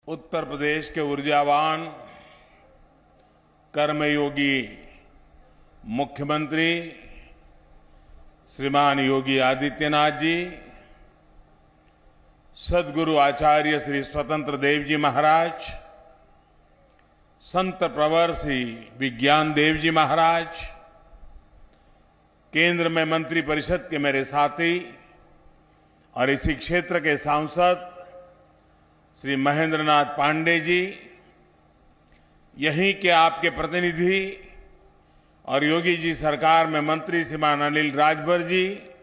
उत्तर प्रदेश के ऊर्जावान कर्मयोगी मुख्यमंत्री श्रीमान योगी आदित्यनाथ जी, सद्गुरु आचार्य श्री स्वतंत्र देव जी महाराज, संत प्रवर श्री विज्ञान देव जी महाराज, केंद्र में मंत्री परिषद के मेरे साथी और इसी क्षेत्र के सांसद श्री महेंद्र नाथ पांडे जी, यहीं के आपके प्रतिनिधि और योगी जी सरकार में मंत्री श्रीमान अनिल राजभर जी,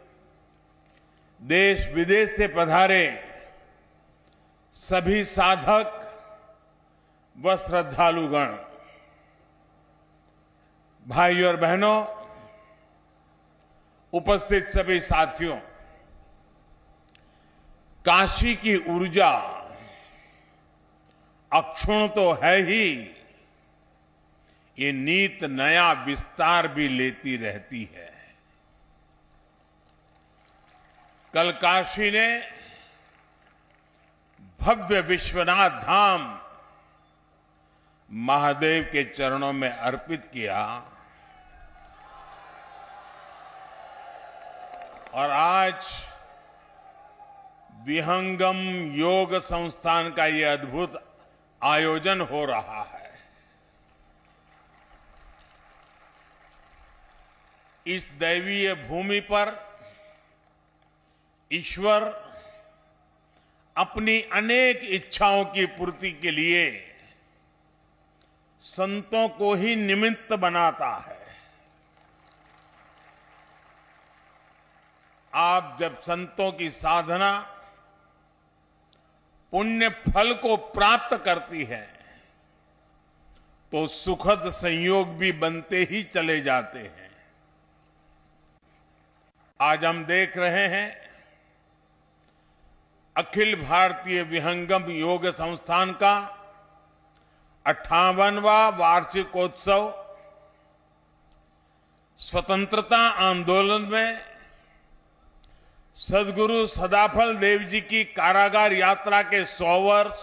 देश विदेश से पधारे सभी साधक व श्रद्धालुगण, भाइयों और बहनों, उपस्थित सभी साथियों, काशी की ऊर्जा अक्षुण्ण तो है ही, ये नित नया विस्तार भी लेती रहती है। कल काशी ने भव्य विश्वनाथ धाम महादेव के चरणों में अर्पित किया और आज विहंगम योग संस्थान का ये अद्भुत आयोजन हो रहा है। इस दैवीय भूमि पर ईश्वर अपनी अनेक इच्छाओं की पूर्ति के लिए संतों को ही निमित्त बनाता है। आप जब संतों की साधना पुण्य फल को प्राप्त करती है तो सुखद संयोग भी बनते ही चले जाते हैं। आज हम देख रहे हैं अखिल भारतीय विहंगम योग संस्थान का 58वां वार्षिकोत्सव स्वतंत्रता आंदोलन में सद्गुरु सदाफल देव जी की कारागार यात्रा के 100 वर्ष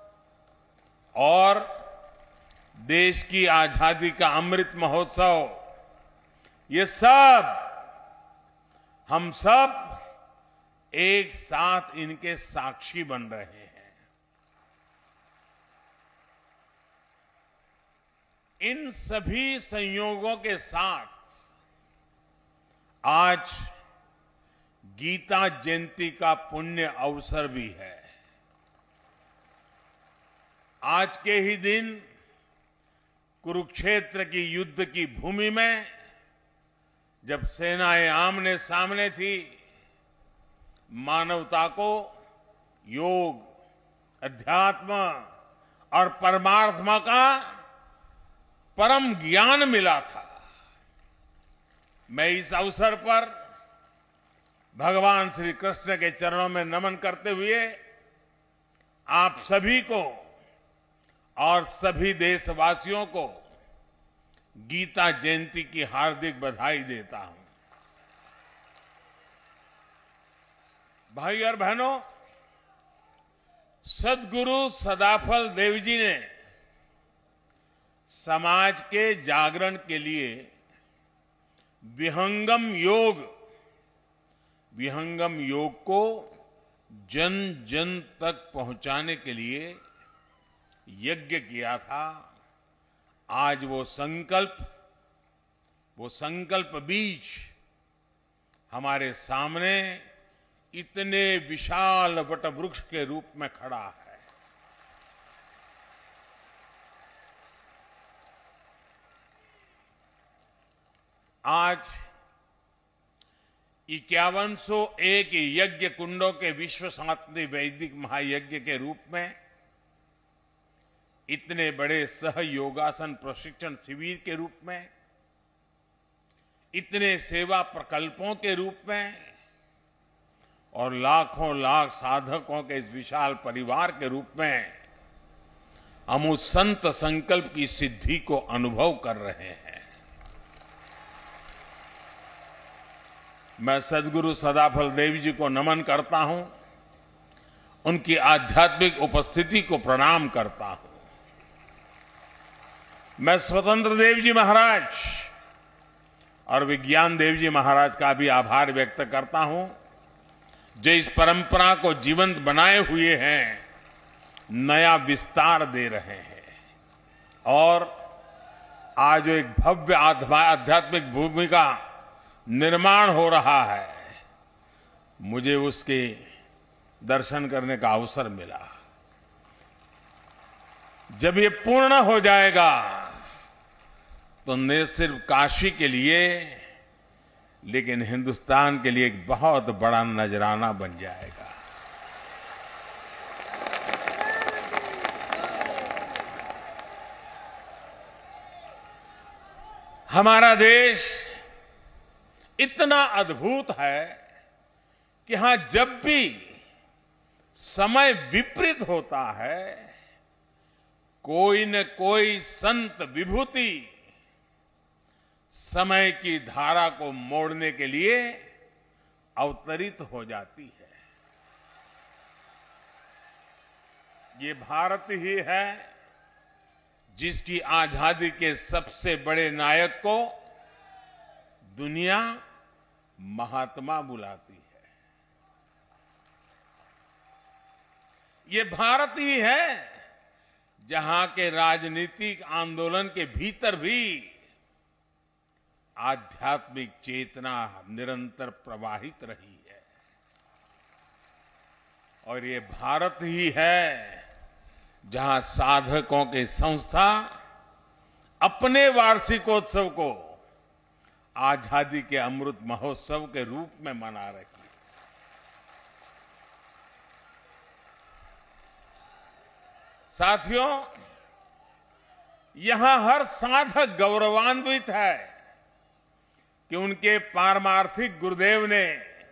और देश की आजादी का अमृत महोत्सव, ये सब हम सब एक साथ इनके साक्षी बन रहे हैं। इन सभी संयोगों के साथ आज गीता जयंती का पुण्य अवसर भी है। आज के ही दिन कुरुक्षेत्र की युद्ध की भूमि में जब सेनाएं आमने सामने थी, मानवता को योग, अध्यात्म और परमात्मा का परम ज्ञान मिला था। मैं इस अवसर पर भगवान श्री कृष्ण के चरणों में नमन करते हुए आप सभी को और सभी देशवासियों को गीता जयंती की हार्दिक बधाई देता हूं। भाई और बहनों, सद्गुरु सदाफल देव जी ने समाज के जागरण के लिए विहंगम योग को जन जन तक पहुंचाने के लिए यज्ञ किया था। आज वो संकल्प बीज हमारे सामने इतने विशाल वटवृक्ष के रूप में खड़ा है। आज 5101 यज्ञ कुंडों के विश्व शांति वैदिक महायज्ञ के रूप में, इतने बड़े सहयोगासन प्रशिक्षण शिविर के रूप में, इतने सेवा प्रकल्पों के रूप में और लाखों लाख साधकों के इस विशाल परिवार के रूप में हम उस संत संकल्प की सिद्धि को अनुभव कर रहे हैं। मैं सद्गुरु सदाफल देव जी को नमन करता हूं उनकी आध्यात्मिक उपस्थिति को प्रणाम करता हूं। मैं स्वतंत्र देव जी महाराज और विज्ञान देव जी महाराज का भी आभार व्यक्त करता हूं, जो इस परंपरा को जीवंत बनाए हुए हैं, नया विस्तार दे रहे हैं और आज जो एक भव्य आध्यात्मिक भूमि का निर्माण हो रहा है, मुझे उसके दर्शन करने का अवसर मिला। जब ये पूर्ण हो जाएगा तो न सिर्फ काशी के लिए लेकिन हिंदुस्तान के लिए एक बहुत बड़ा नजराना बन जाएगा। हमारा देश इतना अद्भुत है कि हां जब भी समय विपरीत होता है, कोई न कोई संत विभूति समय की धारा को मोड़ने के लिए अवतरित हो जाती है। ये भारत ही है जिसकी आजादी के सबसे बड़े नायक को दुनिया महात्मा बुलाती है। ये भारत ही है जहां के राजनीतिक आंदोलन के भीतर भी आध्यात्मिक चेतना निरंतर प्रवाहित रही है। और ये भारत ही है जहां साधकों की संस्था अपने वार्षिकोत्सव को आजादी के अमृत महोत्सव के रूप में मना रही है। साथियों, यहां हर साधक गौरवान्वित है कि उनके पारमार्थिक गुरुदेव ने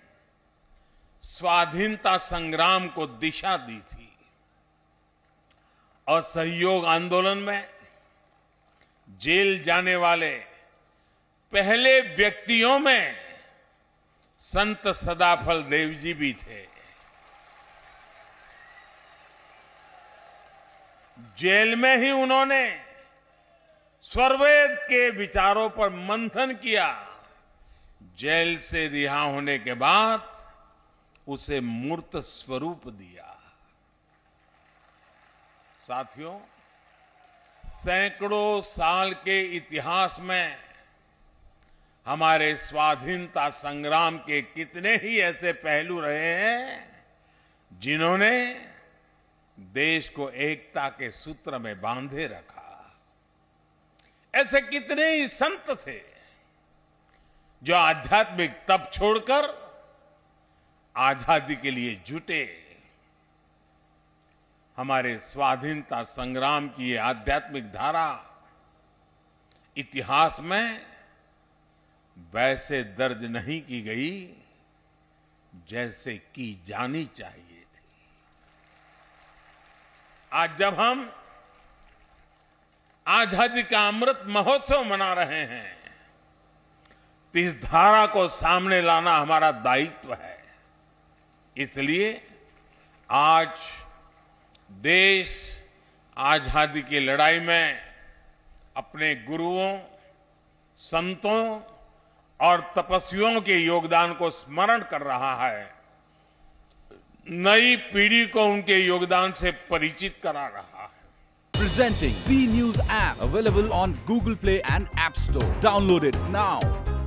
स्वाधीनता संग्राम को दिशा दी थी और सहयोग आंदोलन में जेल जाने वाले पहले व्यक्तियों में संत सदाफल देव जी भी थे। जेल में ही उन्होंने स्वरवेद के विचारों पर मंथन किया। जेल से रिहा होने के बाद उसे मूर्त स्वरूप दिया। साथियों, सैकड़ों साल के इतिहास में हमारे स्वाधीनता संग्राम के कितने ही ऐसे पहलू रहे हैं जिन्होंने देश को एकता के सूत्र में बांधे रखा। ऐसे कितने ही संत थे जो आध्यात्मिक तप छोड़कर आजादी के लिए जुटे। हमारे स्वाधीनता संग्राम की ये आध्यात्मिक धारा इतिहास में वैसे दर्ज नहीं की गई जैसे की जानी चाहिए थी। आज जब हम आजादी का अमृत महोत्सव मना रहे हैं तो इस धारा को सामने लाना हमारा दायित्व है। इसलिए आज देश आजादी की लड़ाई में अपने गुरुओं, संतों और तपस्वियों के योगदान को स्मरण कर रहा है। नई पीढ़ी को उनके योगदान से परिचित करा रहा है। Presenting V News app, available on Google Play and App Store. Download it now.